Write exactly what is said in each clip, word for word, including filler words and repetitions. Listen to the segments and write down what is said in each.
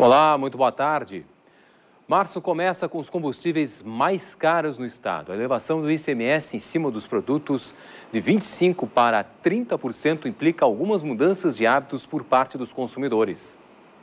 Olá, muito boa tarde. Março começa com os combustíveis mais caros no estado. A elevação do I C M S em cima dos produtos de vinte e cinco por cento para trinta por cento implica algumas mudanças de hábitos por parte dos consumidores.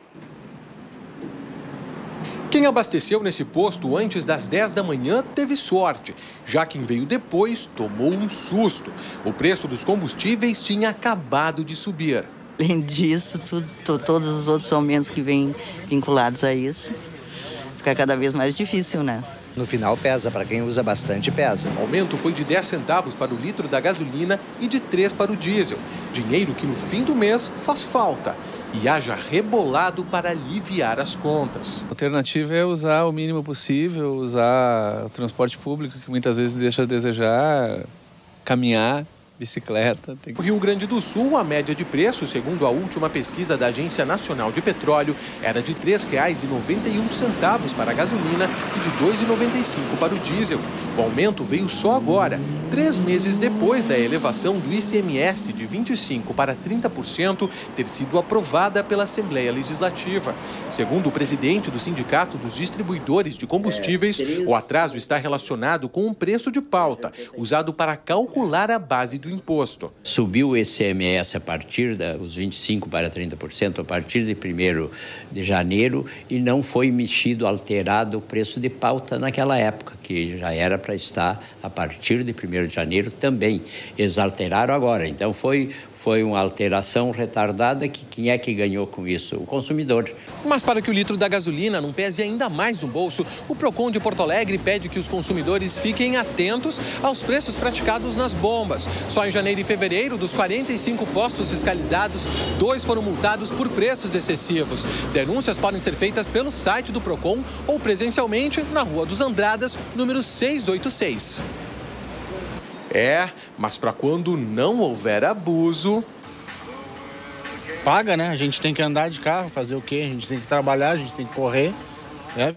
Quem abasteceu nesse posto antes das dez da manhã teve sorte. Já quem veio depois tomou um susto. O preço dos combustíveis tinha acabado de subir. Além disso, tudo, todos os outros aumentos que vêm vinculados a isso, fica cada vez mais difícil, né? No final pesa, para quem usa bastante pesa. O aumento foi de dez centavos para o litro da gasolina e de três para o diesel. Dinheiro que no fim do mês faz falta. E haja rebolado para aliviar as contas. A alternativa é usar o mínimo possível, usar o transporte público, que muitas vezes deixa a desejar, caminhar, bicicleta. Tem... No Rio Grande do Sul, a média de preço, segundo a última pesquisa da Agência Nacional de Petróleo, era de três reais e noventa e um centavos para a gasolina e de dois reais e noventa e cinco centavos para o diesel. O aumento veio só agora, três meses depois da elevação do I C M S de vinte e cinco por cento para trinta por cento ter sido aprovada pela Assembleia Legislativa. Segundo o presidente do Sindicato dos Distribuidores de Combustíveis, o atraso está relacionado com um preço de pauta, usado para calcular a base do imposto. Subiu o I C M S a partir dos vinte e cinco por cento para trinta por cento a partir de primeiro de janeiro e não foi mexido, alterado o preço de pauta naquela época, que já era para estar a partir de primeiro de janeiro também. Eles alteraram agora, então foi, foi uma alteração retardada que quem é que ganhou com isso? O consumidor. Mas para que o litro da gasolina não pese ainda mais no bolso, o Procon de Porto Alegre pede que os consumidores fiquem atentos aos preços praticados nas bombas. Só em janeiro e fevereiro, dos quarenta e cinco postos fiscalizados, dois foram multados por preços excessivos. Denúncias podem ser feitas pelo site do Procon ou presencialmente na Rua dos Andradas, número seiscentos e oitenta e seis. É, mas para quando não houver abuso... Paga, né? A gente tem que andar de carro, fazer o quê? A gente tem que trabalhar, a gente tem que correr, né?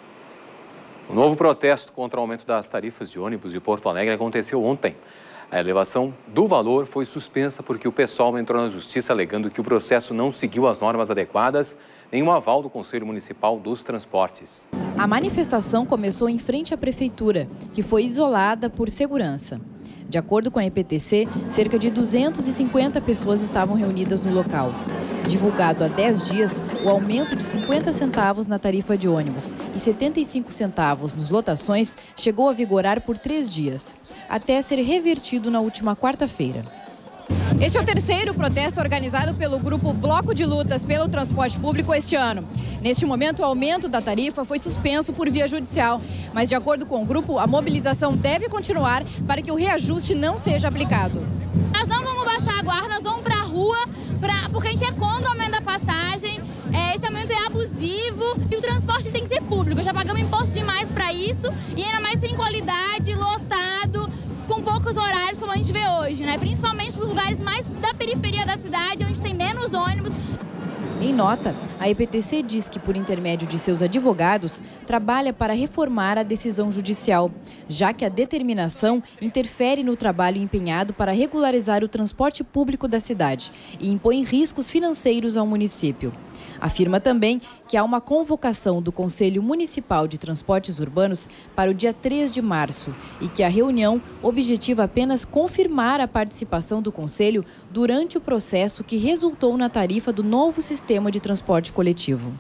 O novo protesto contra o aumento das tarifas de ônibus de Porto Alegre aconteceu ontem. A elevação do valor foi suspensa porque o pessoal entrou na justiça alegando que o processo não seguiu as normas adequadas, nem um aval do Conselho Municipal dos Transportes. A manifestação começou em frente à prefeitura, que foi isolada por segurança. De acordo com a E P T C, cerca de duzentas e cinquenta pessoas estavam reunidas no local. Divulgado há dez dias, o aumento de cinquenta centavos na tarifa de ônibus e setenta e cinco centavos nos lotações chegou a vigorar por três dias, até ser revertido na última quarta-feira. Este é o terceiro protesto organizado pelo grupo Bloco de Lutas pelo Transporte Público este ano. Neste momento, o aumento da tarifa foi suspenso por via judicial, mas de acordo com o grupo, a mobilização deve continuar para que o reajuste não seja aplicado. Nós não vamos baixar a guarda, nós vamos para a rua, pra, porque a gente é contra o aumento da passagem, é, esse aumento é abusivo e o transporte tem que ser público. Já pagamos imposto demais para isso e ainda mais sem qualidade, lotado, com poucos horários, como a gente vê hoje, né? Principalmente para os lugares mais da periferia da cidade, onde tem menos ônibus. Em nota, a E P T C diz que, por intermédio de seus advogados, trabalha para reformar a decisão judicial, já que a determinação interfere no trabalho empenhado para regularizar o transporte público da cidade e impõe riscos financeiros ao município. Afirma também que há uma convocação do Conselho Municipal de Transportes Urbanos para o dia três de março e que a reunião objetiva apenas confirmar a participação do Conselho durante o processo que resultou na tarifa do novo sistema de transporte coletivo.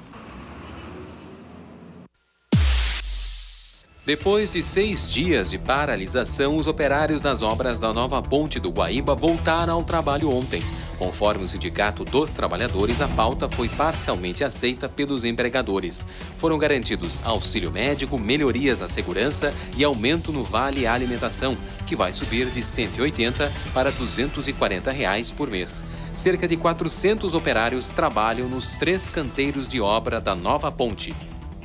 Depois de seis dias de paralisação, os operários das obras da nova ponte do Guaíba voltaram ao trabalho ontem. Conforme o Sindicato dos Trabalhadores, a pauta foi parcialmente aceita pelos empregadores. Foram garantidos auxílio médico, melhorias na segurança e aumento no Vale Alimentação, que vai subir de cento e oitenta para duzentos e quarenta reais por mês. Cerca de quatrocentos operários trabalham nos três canteiros de obra da nova ponte.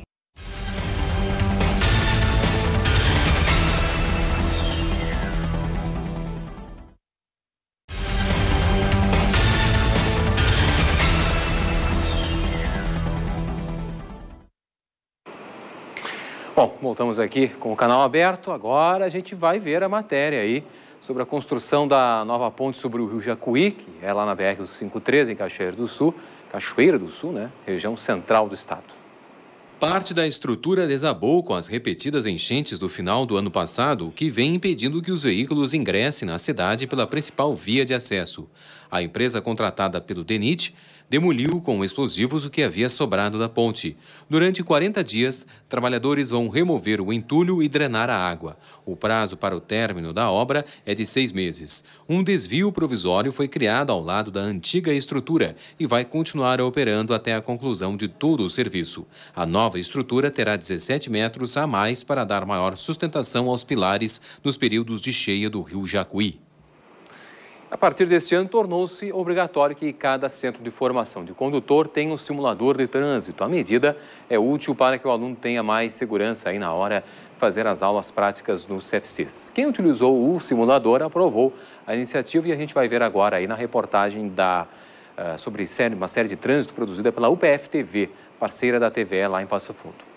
Bom, voltamos aqui com o canal aberto. Agora a gente vai ver a matéria aí sobre a construção da nova ponte sobre o rio Jacuí, que é lá na B R cento e cinquenta e três, em Cachoeiro do Sul, Cachoeira do Sul, né? Região central do estado. Parte da estrutura desabou com as repetidas enchentes do final do ano passado, o que vem impedindo que os veículos ingressem na cidade pela principal via de acesso. A empresa contratada pelo DENIT demoliu com explosivos o que havia sobrado da ponte. Durante quarenta dias, trabalhadores vão remover o entulho e drenar a água. O prazo para o término da obra é de seis meses. Um desvio provisório foi criado ao lado da antiga estrutura e vai continuar operando até a conclusão de todo o serviço. A nova estrutura terá dezessete metros a mais para dar maior sustentação aos pilares nos períodos de cheia do rio Jacuí. A partir deste ano, tornou-se obrigatório que cada centro de formação de condutor tenha um simulador de trânsito. A medida é útil para que o aluno tenha mais segurança aí na hora de fazer as aulas práticas nos C F Cs. Quem utilizou o simulador aprovou a iniciativa e a gente vai ver agora aí na reportagem da, uh, sobre série, uma série de trânsito produzida pela U P F T V, parceira da T V E lá em Passo Fundo.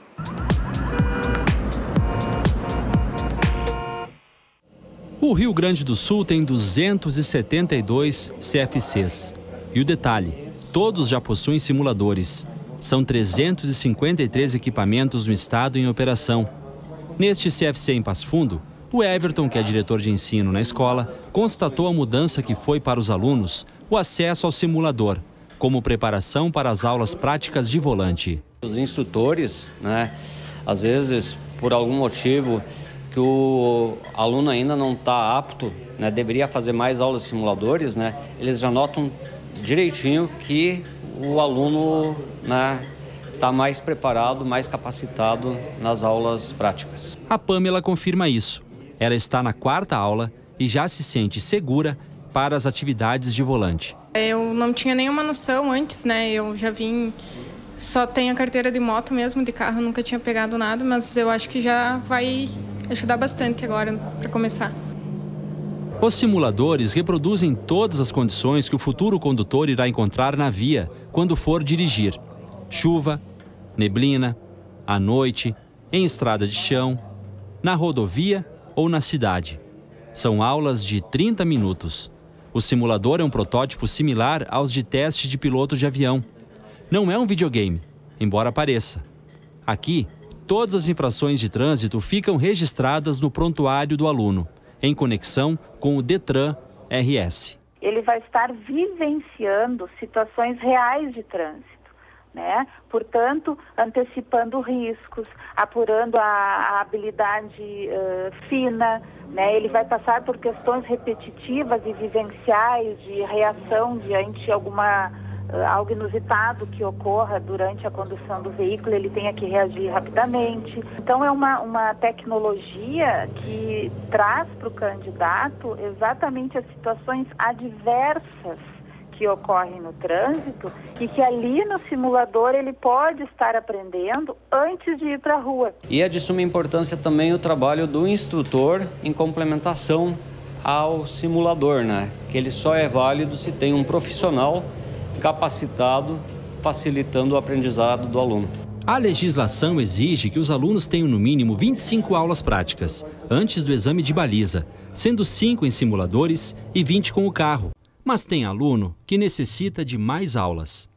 O Rio Grande do Sul tem duzentos e setenta e dois C F Cs. E o detalhe, todos já possuem simuladores. São trezentos e cinquenta e três equipamentos no estado em operação. Neste C F C em Passo Fundo, o Everton, que é diretor de ensino na escola, constatou a mudança que foi para os alunos o acesso ao simulador, como preparação para as aulas práticas de volante. Os instrutores, né, às vezes, por algum motivo que o aluno ainda não está apto, né, deveria fazer mais aulas simuladores, né, eles já notam direitinho que o aluno está, né, mais preparado, mais capacitado nas aulas práticas. A Pamela confirma isso. Ela está na quarta aula e já se sente segura para as atividades de volante. Eu não tinha nenhuma noção antes, né? Eu já vim, só tenho a carteira de moto mesmo, de carro nunca tinha pegado nada, mas eu acho que já vai ajudar bastante agora para começar. Os simuladores reproduzem todas as condições que o futuro condutor irá encontrar na via quando for dirigir. Chuva, neblina, à noite, em estrada de chão, na rodovia ou na cidade. São aulas de trinta minutos. O simulador é um protótipo similar aos de teste de piloto de avião. Não é um videogame, embora pareça. Aqui, todas as infrações de trânsito ficam registradas no prontuário do aluno, em conexão com o Detran R S. Ele vai estar vivenciando situações reais de trânsito, né? Portanto, antecipando riscos, apurando a, a habilidade uh, fina, né? Ele vai passar por questões repetitivas e vivenciais de reação diante de alguma uh, algo inusitado que ocorra durante a condução do veículo, ele tenha que reagir rapidamente. Então é uma, uma tecnologia que traz para o candidato exatamente as situações adversas que ocorrem no trânsito e que ali no simulador ele pode estar aprendendo antes de ir para a rua. E é de suma importância também o trabalho do instrutor em complementação ao simulador, né? Que ele só é válido se tem um profissional capacitado facilitando o aprendizado do aluno. A legislação exige que os alunos tenham no mínimo vinte e cinco aulas práticas antes do exame de baliza, sendo cinco em simuladores e vinte com o carro. Mas tem aluno que necessita de mais aulas.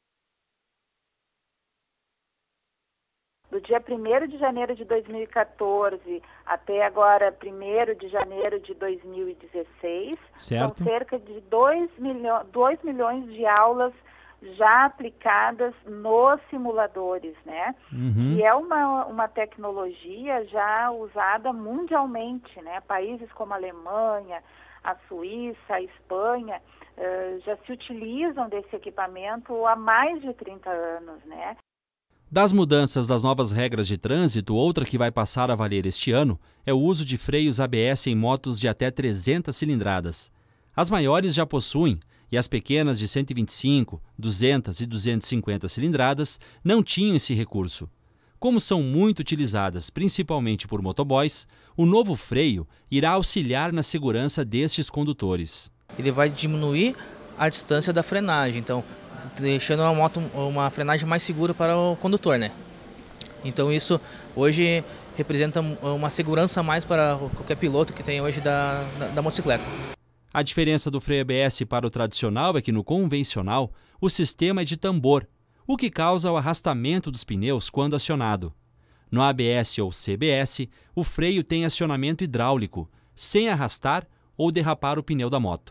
Do dia primeiro de janeiro de dois mil e quatorze até agora primeiro de janeiro de dois mil e dezesseis, certo, são cerca de dois milhões de aulas já aplicadas nos simuladores, né? Uhum. E é uma, uma tecnologia já usada mundialmente, né? Países como a Alemanha, a Suíça, a Espanha, uh, já se utilizam desse equipamento há mais de trinta anos, né? Das mudanças das novas regras de trânsito, outra que vai passar a valer este ano é o uso de freios A B S em motos de até trezentas cilindradas. As maiores já possuem, e as pequenas de cento e vinte e cinco, duzentas e duzentas e cinquenta cilindradas não tinham esse recurso. Como são muito utilizadas, principalmente por motoboys, o novo freio irá auxiliar na segurança destes condutores. Ele vai diminuir a distância da frenagem, então deixando a moto uma frenagem mais segura para o condutor, né? Então isso hoje representa uma segurança a mais para qualquer piloto que tem hoje da, da, da motocicleta. A diferença do freio A B S para o tradicional é que no convencional, o sistema é de tambor, o que causa o arrastamento dos pneus quando acionado. No A B S ou C B S, o freio tem acionamento hidráulico, sem arrastar ou derrapar o pneu da moto.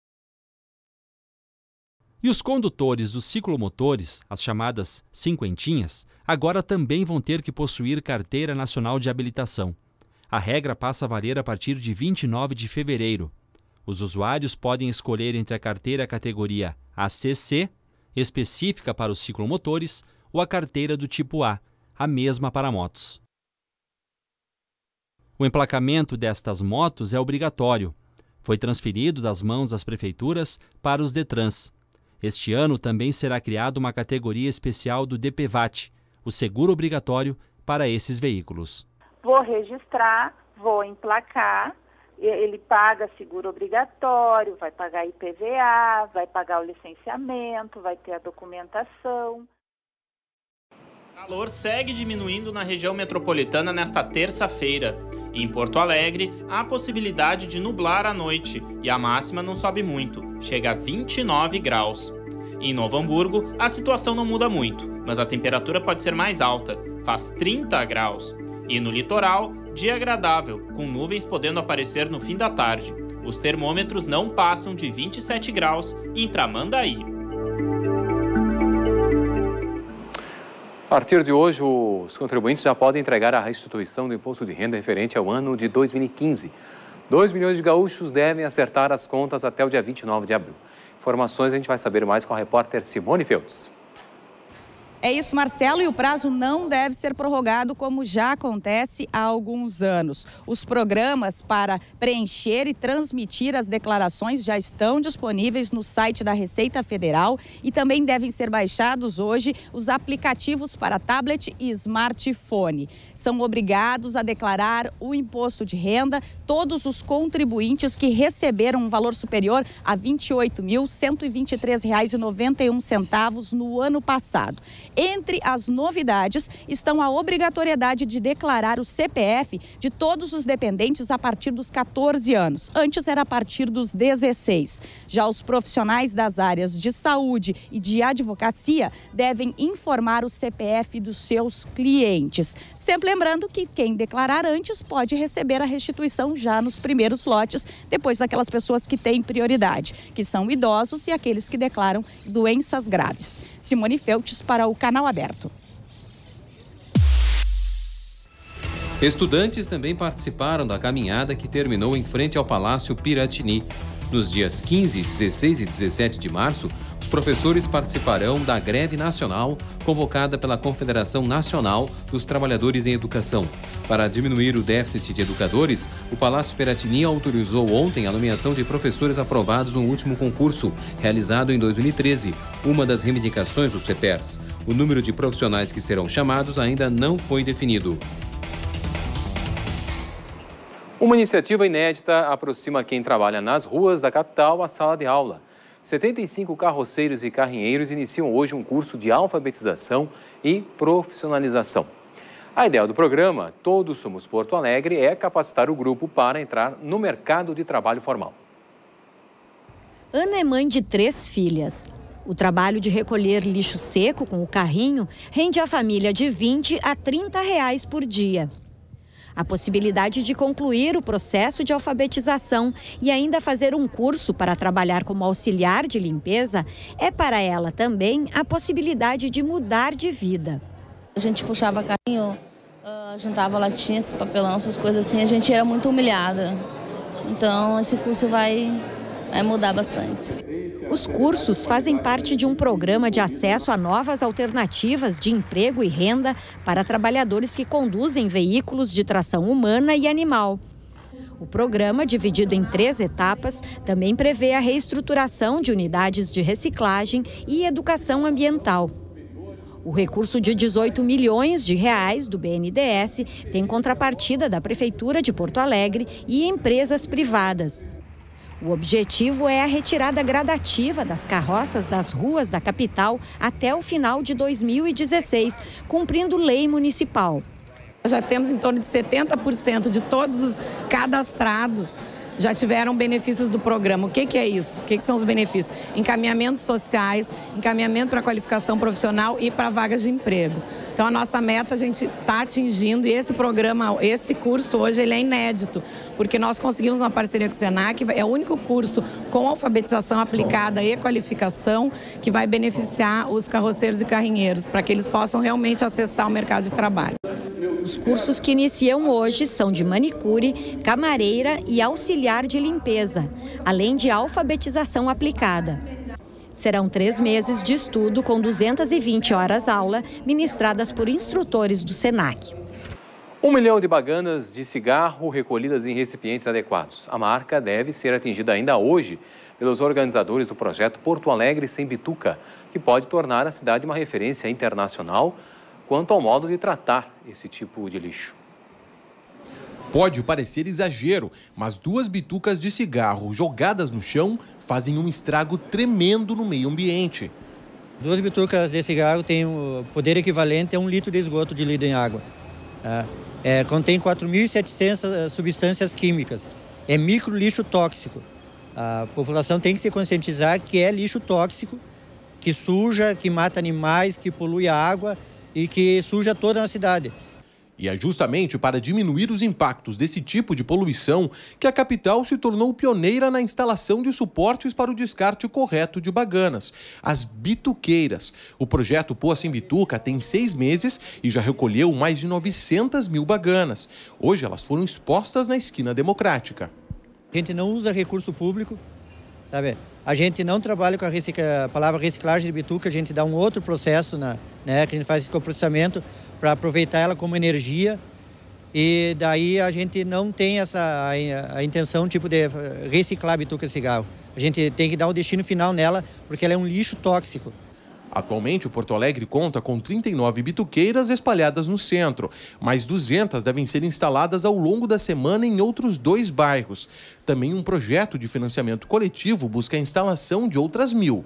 E os condutores dos ciclomotores, as chamadas cinquentinhas, agora também vão ter que possuir Carteira Nacional de Habilitação. A regra passa a valer a partir de vinte e nove de fevereiro. Os usuários podem escolher entre a carteira categoria A C C, específica para os ciclomotores, ou a carteira do tipo A, a mesma para motos. O emplacamento destas motos é obrigatório. Foi transferido das mãos das prefeituras para os Detrans. Este ano também será criada uma categoria especial do D P V A T, o seguro obrigatório para esses veículos. Vou registrar, vou emplacar, ele paga seguro obrigatório, vai pagar I P V A, vai pagar o licenciamento, vai ter a documentação. O calor segue diminuindo na região metropolitana nesta terça-feira. Em Porto Alegre, há a possibilidade de nublar à noite e a máxima não sobe muito, chega a vinte e nove graus. Em Novo Hamburgo, a situação não muda muito, mas a temperatura pode ser mais alta, faz trinta graus. E no litoral, dia agradável, com nuvens podendo aparecer no fim da tarde. Os termômetros não passam de vinte e sete graus em Tramandaí. A partir de hoje, os contribuintes já podem entregar a restituição do imposto de renda referente ao ano de dois mil e quinze. dois milhões de gaúchos devem acertar as contas até o dia vinte e nove de abril. Informações a gente vai saber mais com a repórter Simone Feltz. É isso, Marcelo, e o prazo não deve ser prorrogado como já acontece há alguns anos. Os programas para preencher e transmitir as declarações já estão disponíveis no site da Receita Federal e também devem ser baixados hoje os aplicativos para tablet e smartphone. São obrigados a declarar o imposto de renda todos os contribuintes que receberam um valor superior a vinte e oito mil, cento e vinte e três reais e noventa e um centavos no ano passado. Entre as novidades estão a obrigatoriedade de declarar o C P F de todos os dependentes a partir dos quatorze anos. Antes era a partir dos dezesseis. Já os profissionais das áreas de saúde e de advocacia devem informar o C P F dos seus clientes. Sempre lembrando que quem declarar antes pode receber a restituição já nos primeiros lotes, depois daquelas pessoas que têm prioridade, que são idosos e aqueles que declaram doenças graves. Simone Feltz para o Canal Aberto. Estudantes também participaram da caminhada que terminou em frente ao Palácio Piratini. Nos dias quinze, dezesseis e dezessete de março, os professores participarão da greve nacional convocada pela Confederação Nacional dos Trabalhadores em Educação. Para diminuir o déficit de educadores, o Palácio Piratini autorizou ontem a nomeação de professores aprovados no último concurso, realizado em dois mil e treze, uma das reivindicações do CEPERS. O número de profissionais que serão chamados ainda não foi definido. Uma iniciativa inédita aproxima quem trabalha nas ruas da capital à sala de aula. setenta e cinco carroceiros e carrinheiros iniciam hoje um curso de alfabetização e profissionalização. A ideia do programa Todos Somos Porto Alegre é capacitar o grupo para entrar no mercado de trabalho formal. Ana é mãe de três filhas. O trabalho de recolher lixo seco com o carrinho rende à família de vinte a trinta reais por dia. A possibilidade de concluir o processo de alfabetização e ainda fazer um curso para trabalhar como auxiliar de limpeza é para ela também a possibilidade de mudar de vida. A gente puxava carrinho, uh, juntava latinhas, papelão, essas coisas assim, a gente era muito humilhada. Então esse curso vai, vai mudar bastante. Os cursos fazem parte de um programa de acesso a novas alternativas de emprego e renda para trabalhadores que conduzem veículos de tração humana e animal. O programa, dividido em três etapas, também prevê a reestruturação de unidades de reciclagem e educação ambiental. O recurso de dezoito milhões de reais do B N D E S tem contrapartida da Prefeitura de Porto Alegre e empresas privadas. O objetivo é a retirada gradativa das carroças das ruas da capital até o final de dois mil e dezesseis, cumprindo lei municipal. Já temos em torno de setenta por cento de todos os cadastrados já tiveram benefícios do programa. O que, que é isso? O que, que são os benefícios? Encaminhamentos sociais, encaminhamento para qualificação profissional e para vagas de emprego. Então, a nossa meta a gente está atingindo, e esse programa, esse curso hoje, ele é inédito, porque nós conseguimos uma parceria com o Senac, é o único curso com alfabetização aplicada e qualificação que vai beneficiar os carroceiros e carrinheiros, para que eles possam realmente acessar o mercado de trabalho. Os cursos que iniciam hoje são de manicure, camareira e auxiliar de limpeza, além de alfabetização aplicada. Serão três meses de estudo com duzentas e vinte horas aula, ministradas por instrutores do Senac. Um milhão de baganas de cigarro recolhidas em recipientes adequados. A marca deve ser atingida ainda hoje pelos organizadores do projeto Porto Alegre Sem Bituca, que pode tornar a cidade uma referência internacional quanto ao modo de tratar esse tipo de lixo. Pode parecer exagero, mas duas bitucas de cigarro jogadas no chão fazem um estrago tremendo no meio ambiente. Duas bitucas de cigarro têm o poder equivalente a um litro de esgoto diluído em água. É, contém quatro mil e setecentas substâncias químicas. É micro lixo tóxico. A população tem que se conscientizar que é lixo tóxico, que suja, que mata animais, que polui a água e que suja toda a cidade. E é justamente para diminuir os impactos desse tipo de poluição que a capital se tornou pioneira na instalação de suportes para o descarte correto de baganas, as bituqueiras. O projeto Poa Sem Bituca tem seis meses e já recolheu mais de novecentas mil baganas. Hoje elas foram expostas na esquina Democrática. A gente não usa recurso público, sabe? A gente não trabalha com a, recicla... a palavra reciclagem de bituca, a gente dá um outro processo, na... né, que a gente faz esse coprocessamento para aproveitar ela como energia, e daí a gente não tem essa a, a intenção tipo de reciclar a bituca de cigarro. A gente tem que dar o destino final nela, porque ela é um lixo tóxico. Atualmente, o Porto Alegre conta com trinta e nove bituqueiras espalhadas no centro. Mais duzentas devem ser instaladas ao longo da semana em outros dois bairros. Também um projeto de financiamento coletivo busca a instalação de outras mil.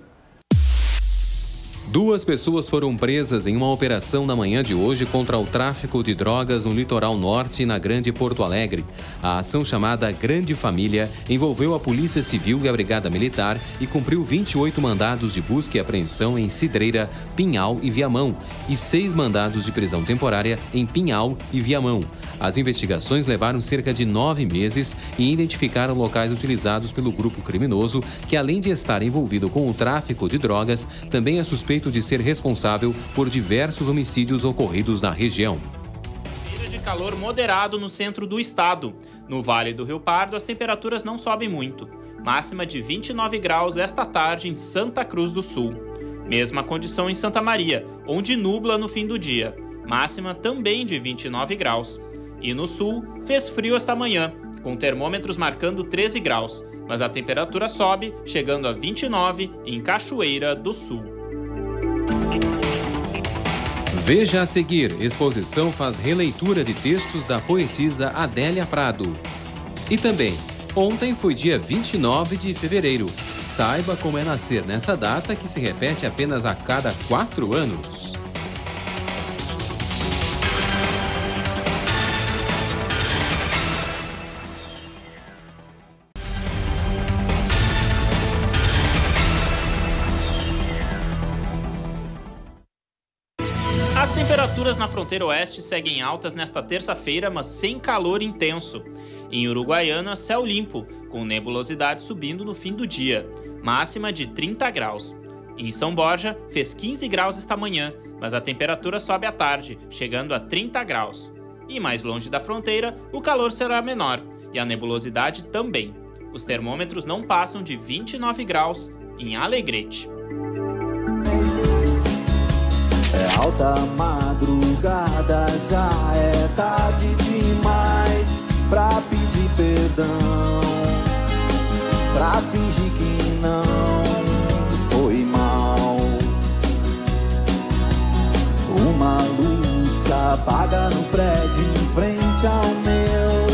Duas pessoas foram presas em uma operação na manhã de hoje contra o tráfico de drogas no litoral norte e na Grande Porto Alegre. A ação, chamada Grande Família, envolveu a Polícia Civil e a Brigada Militar e cumpriu vinte e oito mandados de busca e apreensão em Cidreira, Pinhal e Viamão e seis mandados de prisão temporária em Pinhal e Viamão. As investigações levaram cerca de nove meses e identificaram locais utilizados pelo grupo criminoso, que além de estar envolvido com o tráfico de drogas, também é suspeito de ser responsável por diversos homicídios ocorridos na região. Dia de calor moderado no centro do estado. No Vale do Rio Pardo, as temperaturas não sobem muito. Máxima de vinte e nove graus esta tarde em Santa Cruz do Sul. Mesma condição em Santa Maria, onde nubla no fim do dia. Máxima também de vinte e nove graus. E no sul, fez frio esta manhã, com termômetros marcando treze graus, mas a temperatura sobe, chegando a vinte e nove em Cachoeira do Sul. Veja a seguir, exposição faz releitura de textos da poetisa Adélia Prado. E também, ontem foi dia vinte e nove de fevereiro. Saiba como é nascer nessa data que se repete apenas a cada quatro anos. As temperaturas na fronteira oeste seguem altas nesta terça-feira, mas sem calor intenso. Em Uruguaiana, céu limpo, com nebulosidade subindo no fim do dia, máxima de trinta graus. Em São Borja, fez quinze graus esta manhã, mas a temperatura sobe à tarde, chegando a trinta graus. E mais longe da fronteira, o calor será menor, e a nebulosidade também. Os termômetros não passam de vinte e nove graus em Alegrete. É alta madrugada, já é tarde demais pra pedir perdão, pra fingir que não foi mal. Uma luz apaga no prédio em frente ao meu,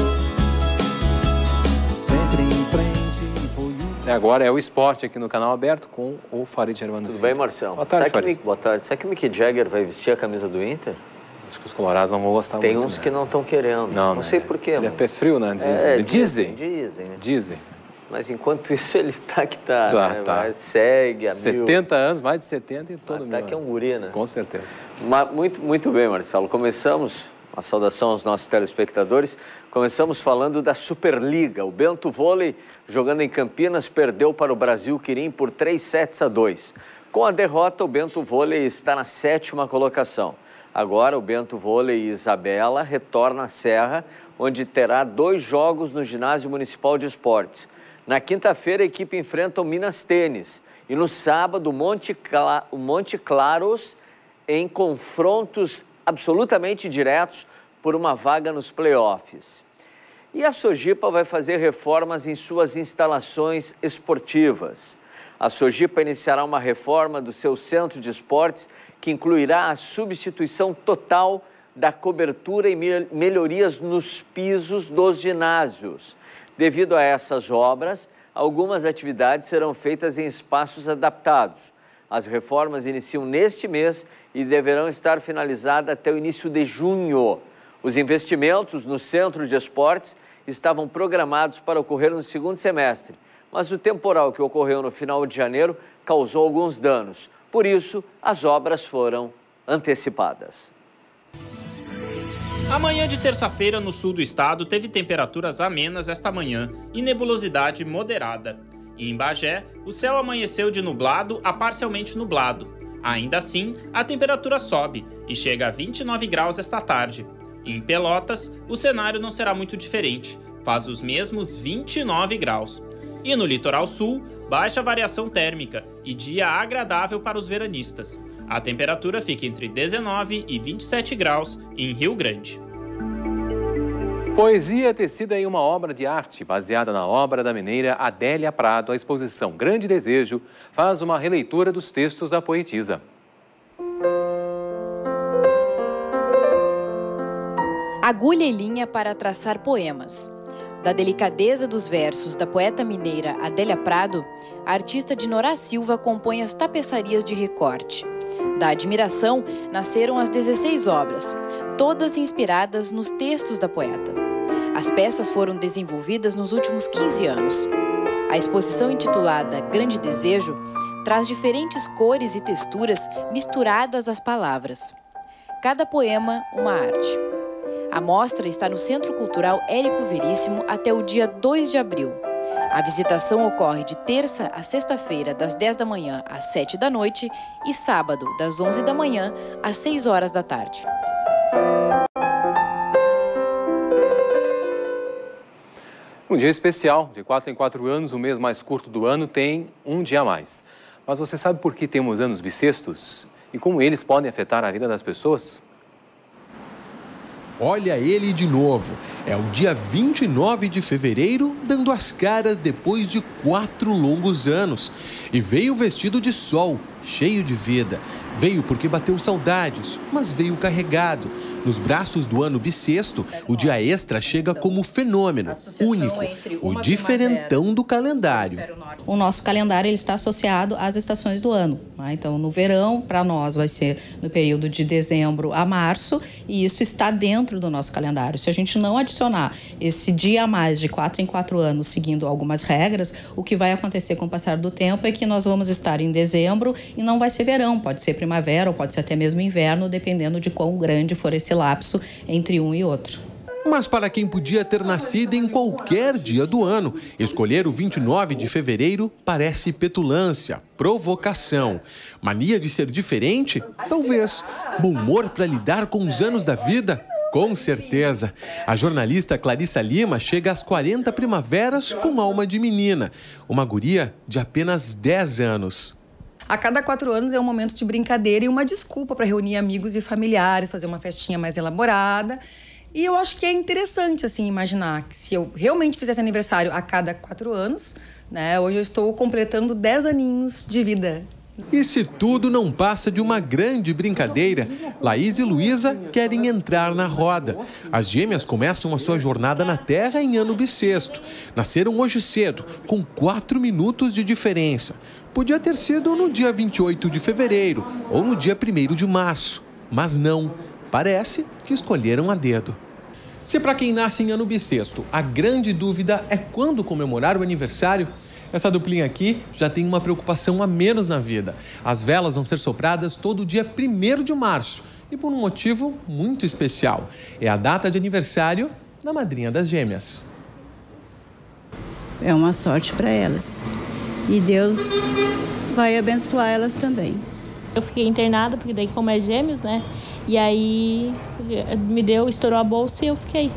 sempre em frente foi o... Agora é o esporte aqui no Canal Aberto com o Farid Germano. Tudo bem, Marcelo? Boa tarde, Será que Farid. Mick, boa tarde. Será que o Mick Jagger vai vestir a camisa do Inter? Acho que os colorados não vão gostar Tem muito. uns né? que não estão querendo. Não, Não né? sei porquê. Ele é pé frio, né? Dizem. É, dizem. Dizem. né? Dizem. Mas enquanto isso ele tá que tá, Tá, né? tá. Mas segue a mil. setenta anos, mais de setenta e todo mundo. Tá que é um guri, né? Com certeza. Mas muito, muito bem, Marcelo. Começamos, uma saudação aos nossos telespectadores, começamos falando da Superliga. O Bento Vôlei, jogando em Campinas, perdeu para o Brasil Quirim por três sets a dois. Com a derrota, o Bento Vôlei está na sétima colocação. Agora, o Bento Vôlei Isabela retorna à Serra, onde terá dois jogos no Ginásio Municipal de Esportes. Na quinta-feira, a equipe enfrenta o Minas Tênis. E no sábado, o Monte, Cla- o Monte Claros, em confrontos absolutamente diretos por uma vaga nos playoffs. E a Sojipa vai fazer reformas em suas instalações esportivas. A Sojipa iniciará uma reforma do seu centro de esportes que incluirá a substituição total da cobertura e melhorias nos pisos dos ginásios. Devido a essas obras, algumas atividades serão feitas em espaços adaptados. As reformas iniciam neste mês e deverão estar finalizadas até o início de junho. Os investimentos no centro de esportes estavam programados para ocorrer no segundo semestre, mas o temporal que ocorreu no final de janeiro causou alguns danos. Por isso, as obras foram antecipadas. A manhã de terça-feira no sul do estado teve temperaturas amenas esta manhã e nebulosidade moderada. Em Bagé, o céu amanheceu de nublado a parcialmente nublado. Ainda assim, a temperatura sobe e chega a vinte e nove graus esta tarde. Em Pelotas, o cenário não será muito diferente, faz os mesmos vinte e nove graus. E no litoral sul, baixa variação térmica e dia agradável para os veranistas. A temperatura fica entre dezenove e vinte e sete graus em Rio Grande. Poesia tecida em uma obra de arte baseada na obra da mineira Adélia Prado, a exposição Grande Desejo faz uma releitura dos textos da poetisa. Agulha e linha para traçar poemas. Da delicadeza dos versos da poeta mineira Adélia Prado, a artista Dinorá Silva compõe as tapeçarias de recorte. Da admiração nasceram as dezesseis obras, todas inspiradas nos textos da poeta. As peças foram desenvolvidas nos últimos quinze anos. A exposição intitulada Grande Desejo traz diferentes cores e texturas misturadas às palavras. Cada poema, uma arte. A mostra está no Centro Cultural Érico Veríssimo até o dia dois de abril. A visitação ocorre de terça a sexta-feira, das dez da manhã às sete da noite e sábado, das onze da manhã às seis horas da tarde. Um dia especial, de quatro em quatro anos, o mês mais curto do ano tem um dia a mais. Mas você sabe por que temos anos bissextos? E como eles podem afetar a vida das pessoas? Olha ele de novo. É o dia vinte e nove de fevereiro, dando as caras depois de quatro longos anos. E veio vestido de sol, cheio de vida. Veio porque bateu saudades, mas veio carregado. Nos braços do ano bissexto, o dia extra chega como fenômeno único, o diferentão do calendário. O nosso calendário ele está associado às estações do ano. Né? Então, no verão, para nós, vai ser no período de dezembro a março, e isso está dentro do nosso calendário. Se a gente não adicionar esse dia a mais de quatro em quatro anos, seguindo algumas regras, o que vai acontecer com o passar do tempo é que nós vamos estar em dezembro e não vai ser verão, pode ser primavera ou pode ser até mesmo inverno, dependendo de quão grande for esse lapso entre um e outro. Mas para quem podia ter nascido em qualquer dia do ano, escolher o vinte e nove de fevereiro parece petulância, provocação. Mania de ser diferente? Talvez. Bom humor para lidar com os anos da vida? Com certeza. A jornalista Clarissa Lima chega às quarenta primaveras com alma de menina. Uma guria de apenas dez anos. A cada quatro anos é um momento de brincadeira e uma desculpa para reunir amigos e familiares, fazer uma festinha mais elaborada. E eu acho que é interessante, assim, imaginar que se eu realmente fizesse aniversário a cada quatro anos, né, hoje eu estou completando dez aninhos de vida. E se tudo não passa de uma grande brincadeira, Laís e Luísa querem entrar na roda. As gêmeas começam a sua jornada na Terra em ano bissexto. Nasceram hoje cedo, com quatro minutos de diferença. Podia ter sido no dia vinte e oito de fevereiro ou no dia primeiro de março, mas não. parece que escolheram a dedo. Se para quem nasce em ano bissexto, a grande dúvida é quando comemorar o aniversário, essa duplinha aqui já tem uma preocupação a menos na vida. As velas vão ser sopradas todo dia primeiro de março e por um motivo muito especial. É a data de aniversário da madrinha das gêmeas. É uma sorte para elas. E Deus vai abençoar elas também. Eu fiquei internada, porque daí como é gêmeos, né? E aí me deu, estourou a bolsa e eu fiquei.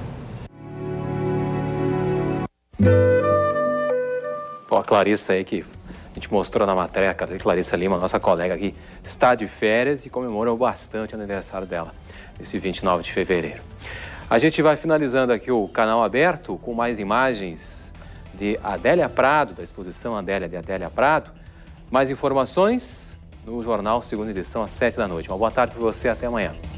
Pô, a Clarissa aí que a gente mostrou na matéria, a Clarissa Lima, nossa colega aqui, está de férias e comemorou bastante o aniversário dela, esse vinte e nove de fevereiro. A gente vai finalizando aqui o canal aberto com mais imagens de Adélia Prado, da exposição Adélia de Adélia Prado. Mais informações no Jornal Segunda Edição, às sete da noite. Uma boa tarde para você, até amanhã.